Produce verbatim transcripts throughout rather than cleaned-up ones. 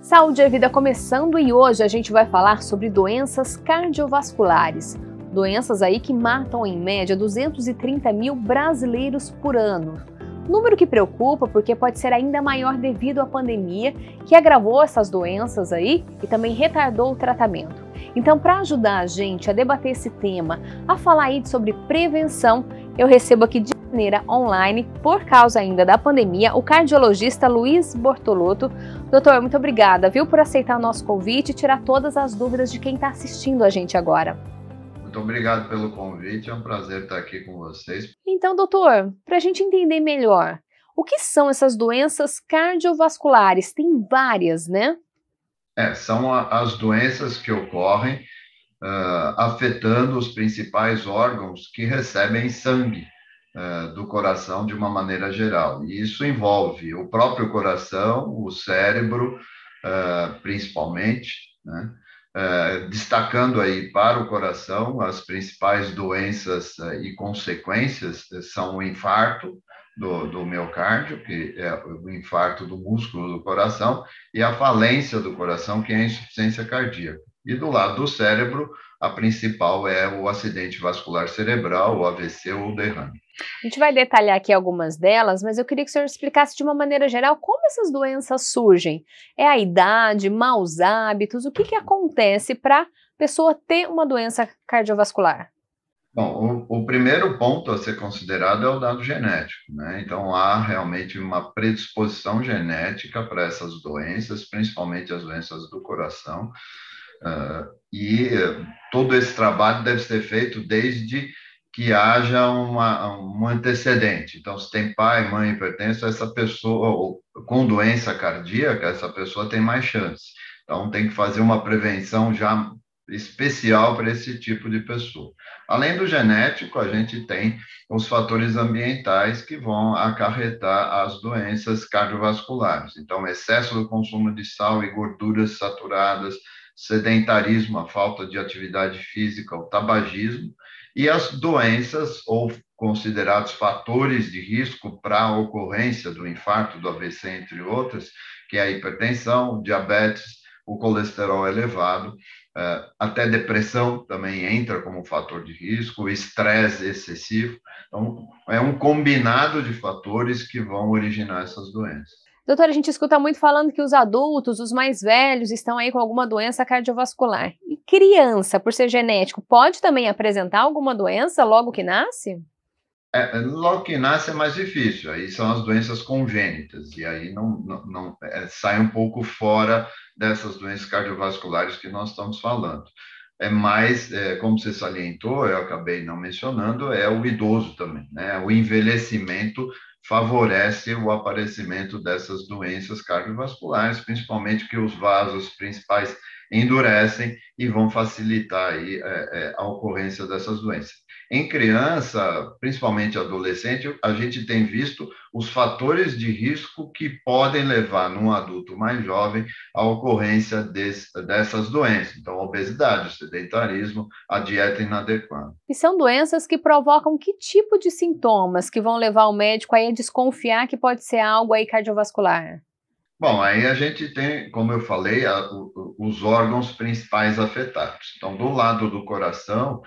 Saúde é Vida começando e hoje a gente vai falar sobre doenças cardiovasculares. Doenças aí que matam em média duzentos e trinta mil brasileiros por ano. Número que preocupa porque pode ser ainda maior devido à pandemia que agravou essas doenças aí e também retardou o tratamento. Então, para ajudar a gente a debater esse tema, a falar aí sobre prevenção, eu recebo aqui de maneira online, por causa ainda da pandemia, o cardiologista Luiz Bortolotto. Doutor, muito obrigada, viu, por aceitar o nosso convite e tirar todas as dúvidas de quem está assistindo a gente agora. Muito obrigado pelo convite, é um prazer estar aqui com vocês. Então, doutor, para a gente entender melhor, o que são essas doenças cardiovasculares? Tem várias, né? É, são a, as doenças que ocorrem uh, afetando os principais órgãos que recebem sangue uh, do coração de uma maneira geral. E isso envolve o próprio coração, o cérebro, uh, principalmente, né? Uh, destacando aí para o coração, as principais doenças uh, e consequências são o infarto do, do miocárdio, que é o infarto do músculo do coração, e a falência do coração, que é a insuficiência cardíaca. E do lado do cérebro, a principal é o acidente vascular cerebral, o A V C ou o derrame. A gente vai detalhar aqui algumas delas, mas eu queria que o senhor explicasse de uma maneira geral como essas doenças surgem. É a idade, maus hábitos, o que, que acontece para a pessoa ter uma doença cardiovascular? Bom, o, o primeiro ponto a ser considerado é o dado genético, né? Então, há realmente uma predisposição genética para essas doenças, principalmente as doenças do coração, uh, e todo esse trabalho deve ser feito desde que haja uma, um antecedente. Então, se tem pai, mãe hipertenso, essa pessoa, ou, com doença cardíaca, essa pessoa tem mais chance. Então, tem que fazer uma prevenção já especial para esse tipo de pessoa. Além do genético, a gente tem os fatores ambientais que vão acarretar as doenças cardiovasculares. Então, excesso do consumo de sal e gorduras saturadas, sedentarismo, a falta de atividade física, o tabagismo, e as doenças ou considerados fatores de risco para a ocorrência do infarto, do A V C, entre outras, que é a hipertensão, o diabetes, o colesterol elevado, até depressão também entra como fator de risco, o estresse excessivo. Então, é um combinado de fatores que vão originar essas doenças. Doutor, a gente escuta muito falando que os adultos, os mais velhos, estão aí com alguma doença cardiovascular. E criança, por ser genético, pode também apresentar alguma doença logo que nasce? É, logo que nasce é mais difícil, aí são as doenças congênitas, e aí não, não, não é, sai um pouco fora dessas doenças cardiovasculares que nós estamos falando. É mais, é, como você salientou, eu acabei não mencionando, é o idoso também, né? O envelhecimento favorece o aparecimento dessas doenças cardiovasculares, principalmente que os vasos principais endurecem e vão facilitar aí, é, é, a ocorrência dessas doenças. Em criança, principalmente adolescente, a gente tem visto os fatores de risco que podem levar num adulto mais jovem à ocorrência desse, dessas doenças. Então, a obesidade, o sedentarismo, a dieta inadequada. E são doenças que provocam que tipo de sintomas que vão levar o médico aí a desconfiar que pode ser algo aí cardiovascular? Bom, aí a gente tem, como eu falei, a, o, os órgãos principais afetados. Então, do lado do coração,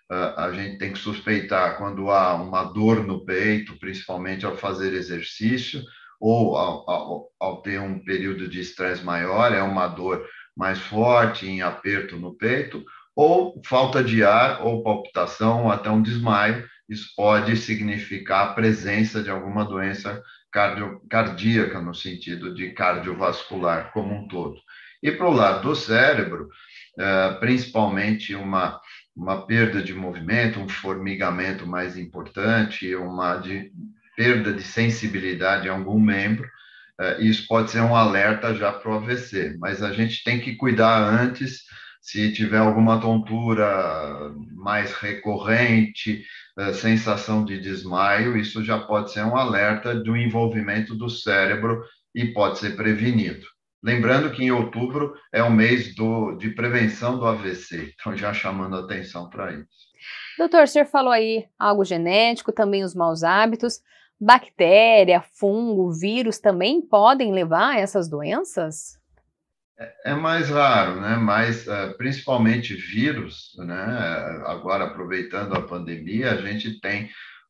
a gente tem que suspeitar quando há uma dor no peito, principalmente ao fazer exercício, ou ao, ao, ao ter um período de estresse maior, é uma dor mais forte, em aperto no peito, ou falta de ar, ou palpitação, ou até um desmaio. Isso pode significar a presença de alguma doença cardio, cardíaca, no sentido de cardiovascular como um todo. E para o lado do cérebro, principalmente uma uma perda de movimento, um formigamento mais importante, uma de, perda de sensibilidade em algum membro, uh, isso pode ser um alerta já para o A V C, mas a gente tem que cuidar antes, se tiver alguma tontura mais recorrente, uh, sensação de desmaio, isso já pode ser um alerta do envolvimento do cérebro e pode ser prevenido. Lembrando que em outubro é o mês do, de prevenção do A V C, então já chamando a atenção para isso. Doutor, o senhor falou aí algo genético, também os maus hábitos. Bactéria, fungo, vírus também podem levar a essas doenças? É mais raro, né? Mas eh, principalmente vírus, né? Agora, aproveitando a pandemia, a gente tem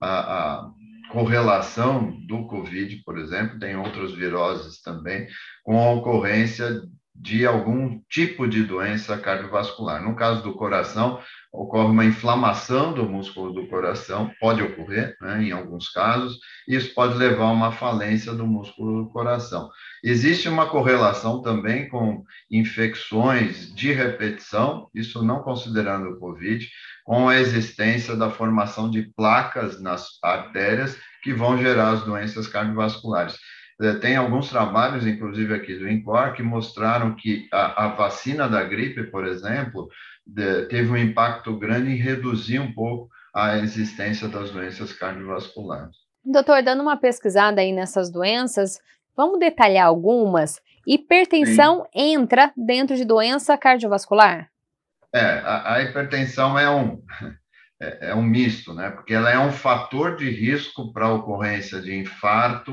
a, a correlação do Covid, por exemplo, tem outras viroses também, com a ocorrência de algum tipo de doença cardiovascular. No caso do coração, ocorre uma inflamação do músculo do coração, pode ocorrer, né, em alguns casos, e isso pode levar a uma falência do músculo do coração. Existe uma correlação também com infecções de repetição, isso não considerando o Covid, com a existência da formação de placas nas artérias que vão gerar as doenças cardiovasculares. Tem alguns trabalhos, inclusive aqui do INCOR, que mostraram que a, a vacina da gripe, por exemplo, de, teve um impacto grande em reduzir um pouco a existência das doenças cardiovasculares. Doutor, dando uma pesquisada aí nessas doenças, vamos detalhar algumas? Sim. Hipertensão entra dentro de doença cardiovascular? É, a, a hipertensão é um, é, é um misto, né? Porque ela é um fator de risco para a ocorrência de infarto,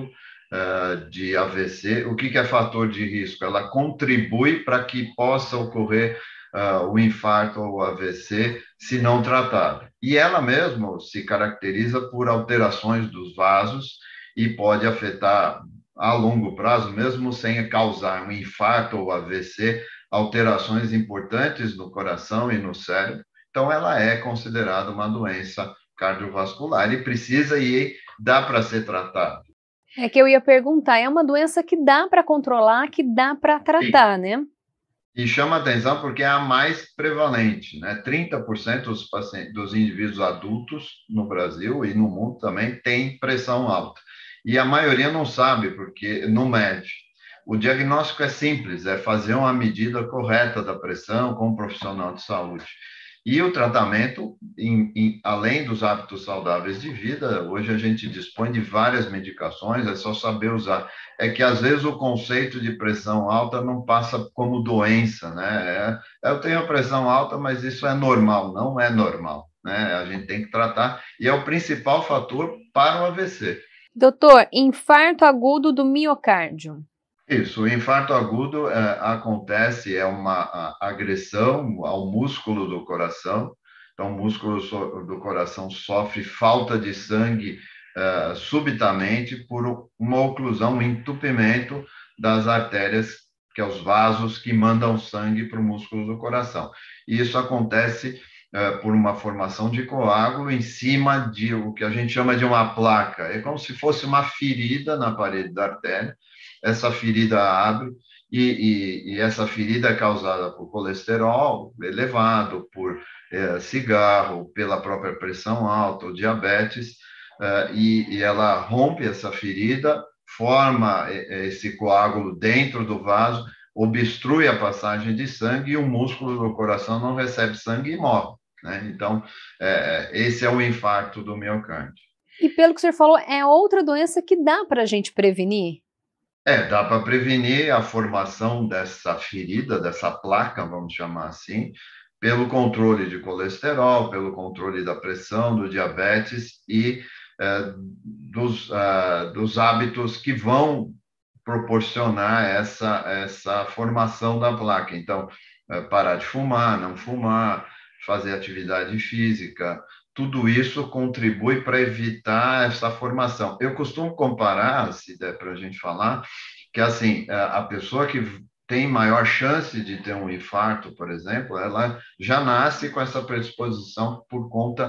uh, de A V C. O que, que é fator de risco? Ela contribui para que possa ocorrer uh, o infarto ou o A V C se não tratado. E ela mesma se caracteriza por alterações dos vasos e pode afetar a longo prazo, mesmo sem causar um infarto ou A V C, alterações importantes no coração e no cérebro. Então, ela é considerada uma doença cardiovascular e precisa e dá para ser tratada. É que eu ia perguntar, é uma doença que dá para controlar, que dá para Sim. tratar, né? E chama atenção porque é a mais prevalente, né? trinta por cento dos, pacientes, dos indivíduos adultos no Brasil e no mundo também tem pressão alta. E a maioria não sabe porque não mede. O diagnóstico é simples, é fazer uma medida correta da pressão com um profissional de saúde. E o tratamento, em, em, além dos hábitos saudáveis de vida, hoje a gente dispõe de várias medicações, é só saber usar. É que às vezes o conceito de pressão alta não passa como doença, né? É, eu tenho pressão alta, mas isso é normal, não é normal, né? A gente tem que tratar, e é o principal fator para o A V C. Doutor, infarto agudo do miocárdio. Isso, o infarto agudo é, acontece, é uma a, agressão ao músculo do coração, então o músculo so, do coração sofre falta de sangue uh, subitamente por uma oclusão, um entupimento das artérias, que é os vasos que mandam sangue para o músculo do coração. E isso acontece uh, por uma formação de coágulo em cima de o que a gente chama de uma placa, é como se fosse uma ferida na parede da artéria. Essa ferida abre e, e, e essa ferida é causada por colesterol elevado, por é, cigarro, pela própria pressão alta, ou diabetes, é, e, e ela rompe essa ferida, forma esse coágulo dentro do vaso, obstrui a passagem de sangue e o músculo do coração não recebe sangue e morre, né? Então, é, esse é o infarto do miocárdio. E pelo que o senhor falou, é outra doença que dá para a gente prevenir? É, dá para prevenir a formação dessa ferida, dessa placa, vamos chamar assim, pelo controle de colesterol, pelo controle da pressão, do diabetes e é, dos, uh, dos hábitos que vão proporcionar essa, essa formação da placa. Então, é, parar de fumar, não fumar, fazer atividade física, tudo isso contribui para evitar essa formação. Eu costumo comparar, se der para a gente falar, que assim, a pessoa que tem maior chance de ter um infarto, por exemplo, ela já nasce com essa predisposição por conta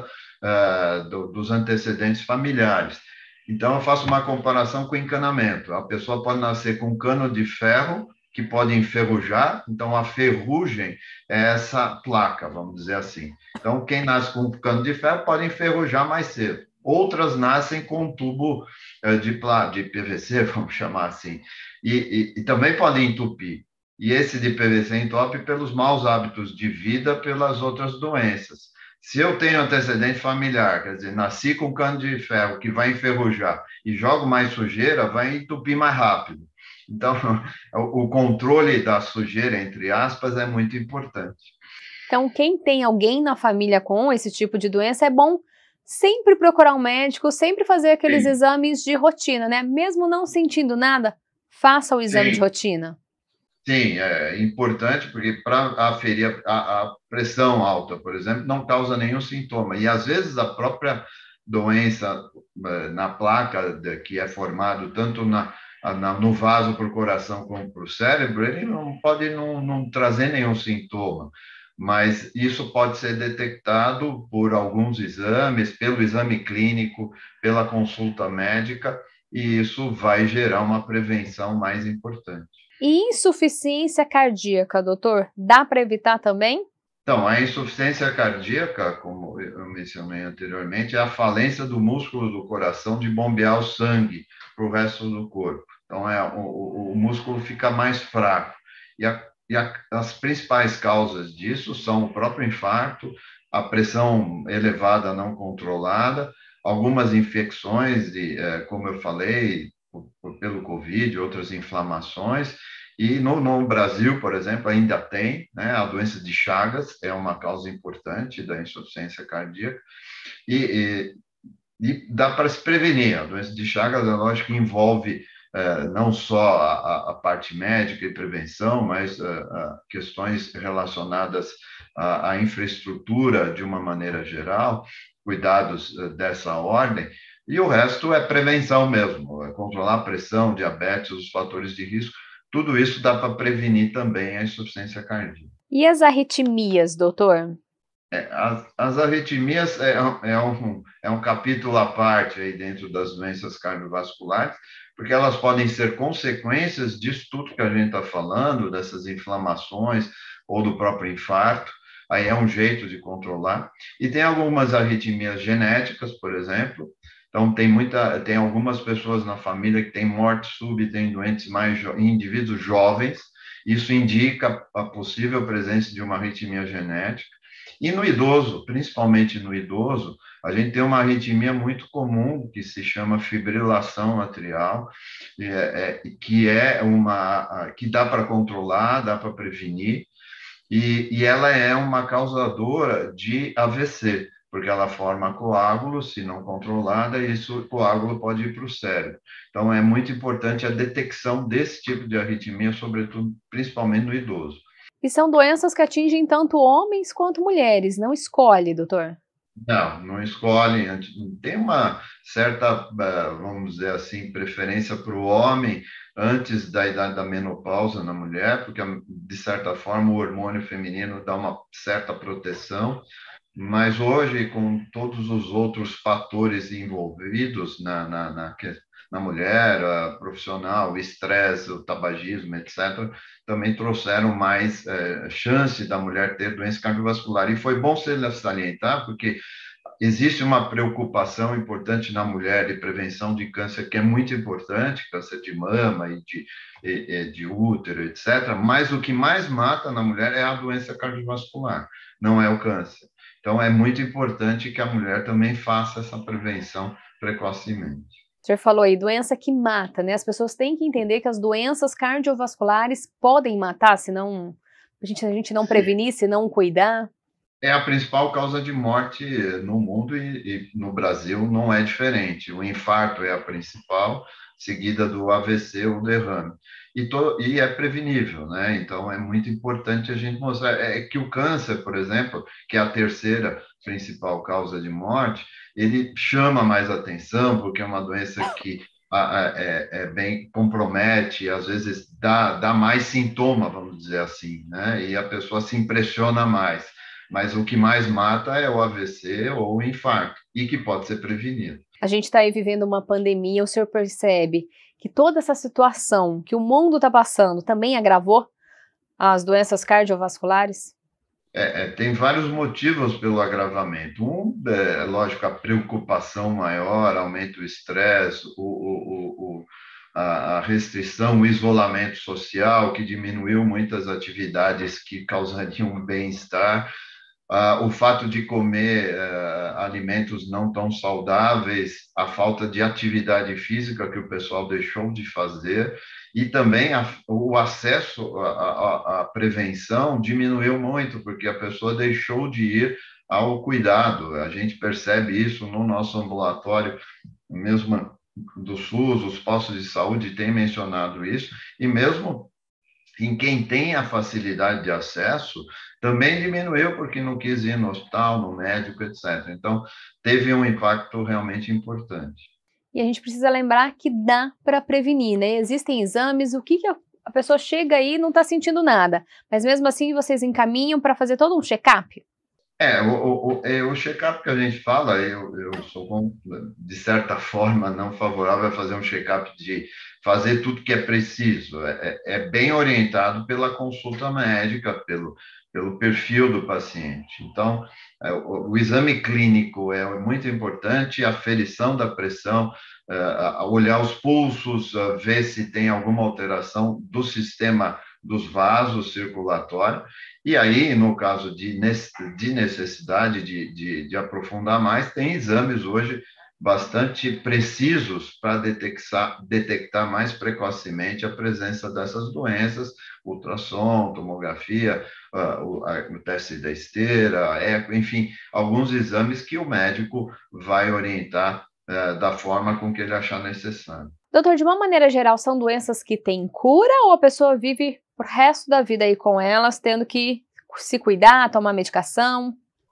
uh, do, dos antecedentes familiares. Então, eu faço uma comparação com encanamento. A pessoa pode nascer com um cano de ferro que pode enferrujar, então a ferrugem é essa placa, vamos dizer assim. Então, quem nasce com um cano de ferro pode enferrujar mais cedo. Outras nascem com um tubo de, de P V C, vamos chamar assim, e, e, e também podem entupir. E esse de P V C entope pelos maus hábitos de vida, pelas outras doenças. Se eu tenho antecedente familiar, quer dizer, nasci com cano de ferro que vai enferrujar e jogo mais sujeira, vai entupir mais rápido. Então, o controle da sujeira, entre aspas, é muito importante. Então, quem tem alguém na família com esse tipo de doença, é bom sempre procurar um médico, sempre fazer aqueles Sim. exames de rotina, né? Mesmo não sentindo nada, faça o exame Sim. de rotina. Sim, é importante porque para aferir a, a pressão alta, por exemplo, não causa nenhum sintoma. E às vezes a própria doença eh, na placa de- que é formado tanto na, na- no vaso para o coração como para o cérebro, ele não pode não, não trazer nenhum sintoma. Mas isso pode ser detectado por alguns exames, pelo exame clínico, pela consulta médica, e isso vai gerar uma prevenção mais importante. E insuficiência cardíaca, doutor, dá para evitar também? Então, a insuficiência cardíaca, como eu mencionei anteriormente, é a falência do músculo do coração de bombear o sangue para o resto do corpo. Então, é, o, o, o músculo fica mais fraco. E, a, e a, as principais causas disso são o próprio infarto, a pressão elevada não controlada, algumas infecções, de, é, como eu falei, por, por, pelo Covid, outras inflamações, e no, no Brasil, por exemplo, ainda tem, né, a doença de Chagas, é uma causa importante da insuficiência cardíaca, e, e, e dá para se prevenir. A doença de Chagas, é lógico que envolve eh, não só a, a, parte médica e prevenção, mas eh, questões relacionadas à, à infraestrutura de uma maneira geral, cuidados eh, dessa ordem, e o resto é prevenção mesmo, é controlar a pressão, diabetes, os fatores de risco. Tudo isso dá para prevenir também a insuficiência cardíaca. E as arritmias, doutor? É, as, as arritmias é, é, um, é um capítulo à parte aí dentro das doenças cardiovasculares, porque elas podem ser consequências disso tudo que a gente está falando, dessas inflamações ou do próprio infarto. Aí é um jeito de controlar. E tem algumas arritmias genéticas, por exemplo. Então, tem muita, tem algumas pessoas na família que têm morte súbita em doentes mais em indivíduos jovens. Isso indica a possível presença de uma arritmia genética. E no idoso, principalmente no idoso, a gente tem uma arritmia muito comum que se chama fibrilação atrial, é, é, que é uma que dá para controlar, dá para prevenir, e, e ela é uma causadora de A V C, porque ela forma coágulo, se não controlada, e esse coágulo pode ir para o cérebro. Então, é muito importante a detecção desse tipo de arritmia, sobretudo, principalmente no idoso. E são doenças que atingem tanto homens quanto mulheres, não escolhe, doutor? Não, não escolhem. Tem uma certa, vamos dizer assim, preferência para o homem antes da idade da menopausa na mulher, porque, de certa forma, o hormônio feminino dá uma certa proteção, mas hoje, com todos os outros fatores envolvidos na, na, na, na mulher, a profissional, o estresse, o tabagismo, etcétera, também trouxeram mais é, chance da mulher ter doença cardiovascular. E foi bom você salientar, porque existe uma preocupação importante na mulher de prevenção de câncer, que é muito importante, câncer de mama e de, e, de útero, etcétera. Mas o que mais mata na mulher é a doença cardiovascular, não é o câncer. Então, é muito importante que a mulher também faça essa prevenção precocemente. O senhor falou aí, doença que mata, né? As pessoas têm que entender que as doenças cardiovasculares podem matar, se não, a gente, a gente não prevenir, se não cuidar. É a principal causa de morte no mundo e, e no Brasil não é diferente. O infarto é a principal, seguida do A V C ou derrame. E, to, e é prevenível, né? Então é muito importante a gente mostrar é que o câncer, por exemplo, que é a terceira principal causa de morte, ele chama mais atenção porque é uma doença que é, é bem compromete, às vezes dá, dá mais sintoma, vamos dizer assim, né? E a pessoa se impressiona mais. Mas o que mais mata é o A V C ou o infarto, e que pode ser prevenido. A gente está aí vivendo uma pandemia, o senhor percebe que toda essa situação que o mundo está passando também agravou as doenças cardiovasculares? É, é, tem vários motivos pelo agravamento. Um, é, lógico, a preocupação maior, aumenta o estresse, o, o, o, a restrição, o isolamento social, que diminuiu muitas atividades que causariam bem-estar. Uh, o fato de comer uh, alimentos não tão saudáveis, a falta de atividade física que o pessoal deixou de fazer, e também a, o acesso à, à prevenção diminuiu muito, porque a pessoa deixou de ir ao cuidado. A gente percebe isso no nosso ambulatório, mesmo do SUS, os postos de saúde têm mencionado isso, e mesmo em quem tem a facilidade de acesso, também diminuiu porque não quis ir no hospital, no médico, etcétera. Então, teve um impacto realmente importante. E a gente precisa lembrar que dá para prevenir, né? Existem exames, o que, que a, a pessoa chega aí e não está sentindo nada, mas mesmo assim vocês encaminham para fazer todo um check-up? É, o, o, o, é, o check-up que a gente fala, eu, eu sou, de certa forma, não favorável a fazer um check-up de fazer tudo que é preciso. É, é é bem orientado pela consulta médica, pelo, pelo perfil do paciente. Então, é, o, o exame clínico é muito importante, a aferição da pressão, é, a- olhar os pulsos, a ver se tem alguma alteração do sistema dos vasos circulatórios. E aí, no caso de, de necessidade de, de, de aprofundar mais, tem exames hoje bastante precisos para detectar, detectar mais precocemente a presença dessas doenças, ultrassom, tomografia, uh, o, a, o teste da esteira, a eco, enfim, alguns exames que o médico vai orientar uh, da forma com que ele achar necessário. Doutor, de uma maneira geral, são doenças que têm cura ou a pessoa vive o resto da vida aí com elas, tendo que se cuidar, tomar medicação?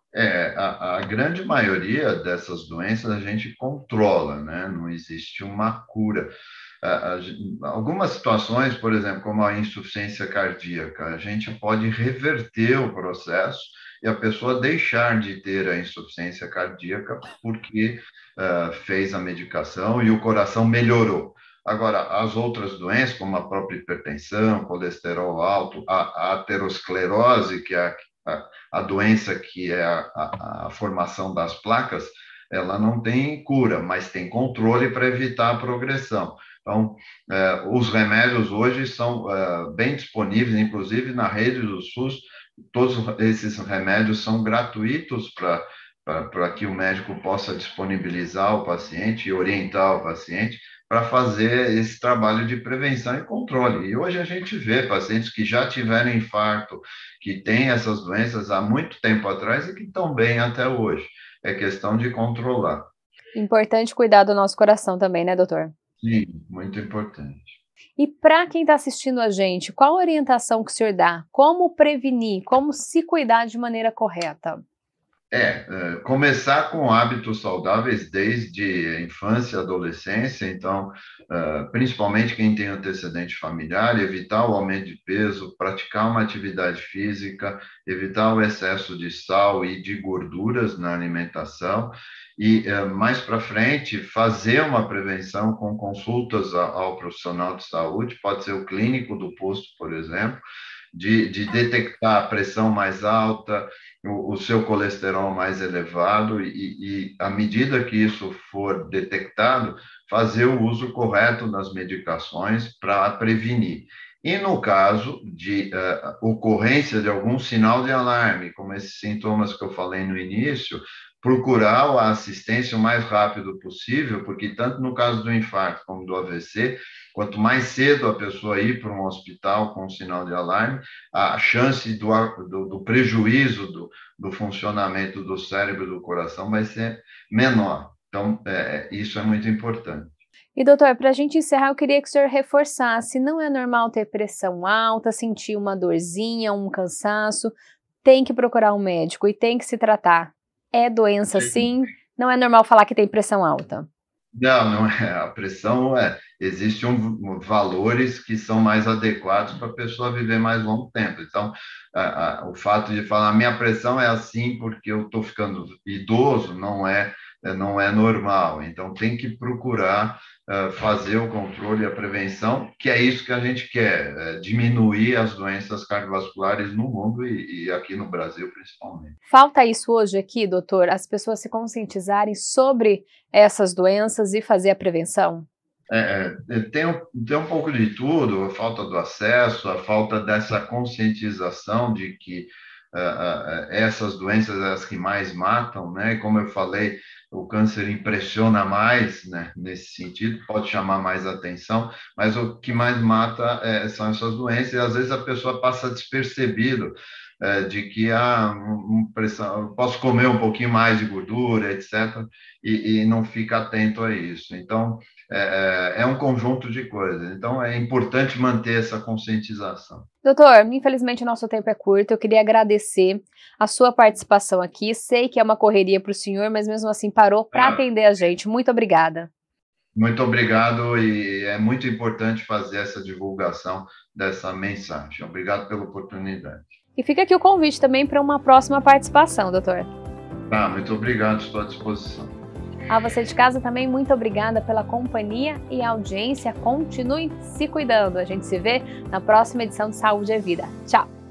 É, a, a grande maioria dessas doenças a gente controla, né? Não existe uma cura. A- a gen- algumas situações, por exemplo, como a insuficiência cardíaca, a gente pode reverter o processo e a pessoa deixar de ter a insuficiência cardíaca porque ah, fez a medicação e o coração melhorou. Agora, as outras doenças, como a própria hipertensão, colesterol alto, a, a aterosclerose, que é a, a doença que é a, a, a formação das placas, ela não tem cura, mas tem controle para evitar a progressão. Então, eh, os remédios hoje são eh, bem disponíveis, inclusive na rede do SUS, todos esses remédios são gratuitos para para que o médico possa disponibilizar o paciente e orientar o paciente para fazer esse trabalho de prevenção e controle. E hoje a gente vê pacientes que já tiveram infarto, que têm essas doenças há muito tempo atrás e que estão bem até hoje. É questão de controlar. Importante cuidar do nosso coração também, né, doutor? Sim, muito importante. E para quem está assistindo a gente, qual a orientação que o senhor dá? Como prevenir? Como se cuidar de maneira correta? É, é, começar com hábitos saudáveis desde a infância, adolescência, então, é, principalmente quem tem antecedente familiar, evitar o aumento de peso, praticar uma atividade física, evitar o excesso de sal e de gorduras na alimentação, e é, mais para frente, fazer uma prevenção com consultas ao ao profissional de saúde, pode ser o clínico do posto, por exemplo, de, de detectar a pressão mais alta, o, o seu colesterol mais elevado, e, e, à medida que isso for detectado, fazer o uso correto das medicações para prevenir. E no caso de uh, ocorrência de algum sinal de alarme, como esses sintomas que eu falei no início, procurar a assistência o mais rápido possível, porque tanto no caso do infarto como do A V C, quanto mais cedo a pessoa ir para um hospital com um sinal de alarme, a chance do, do, do prejuízo do, do funcionamento do cérebro e do coração vai ser menor. Então, é, isso é muito importante. E doutor, para a gente encerrar, eu queria que o senhor reforçasse, não é normal ter pressão alta, sentir uma dorzinha, um cansaço, tem que procurar um médico e tem que se tratar. É doença Sim. sim, não é normal falar que tem pressão alta. Não, não é. A pressão é. Existem um, valores que são mais adequados para a pessoa viver mais longo tempo. Então, a, a, o fato de falar minha pressão é assim porque eu estou ficando idoso não é, não é normal. Então, tem que procurar uh, fazer o controle e a prevenção, que é isso que a gente quer, é diminuir as doenças cardiovasculares no mundo e, e aqui no Brasil, principalmente. Falta isso hoje aqui, doutor, as pessoas se conscientizarem sobre essas doenças e fazer a prevenção? É, é, tem, um, tem um pouco de tudo, a falta do acesso, a falta dessa conscientização de que uh, uh, essas doenças são as que mais matam, né? Como eu falei, o câncer impressiona mais, né? Nesse sentido, pode chamar mais atenção, mas o que mais mata é, são essas doenças, e às vezes a pessoa passa despercebido é, de que ah, um, pressão, eu posso comer um pouquinho mais de gordura, etcétera, e, e não fica atento a isso. Então, é, é um conjunto de coisas. Então, é importante manter essa conscientização. Doutor, infelizmente o nosso tempo é curto, eu queria agradecer a sua participação aqui. Sei que é uma correria para o senhor, mas mesmo assim parou para Ah, atender a gente. Muito obrigada. muito obrigado, e é muito importante fazer essa divulgação dessa mensagem. Obrigado pela oportunidade. E fica aqui o convite também para uma próxima participação, doutor. Tá, muito obrigado, estou à disposição. A você de casa também, muito obrigada pela companhia e audiência. Continue se cuidando. A gente se vê na próxima edição de Saúde é Vida. Tchau!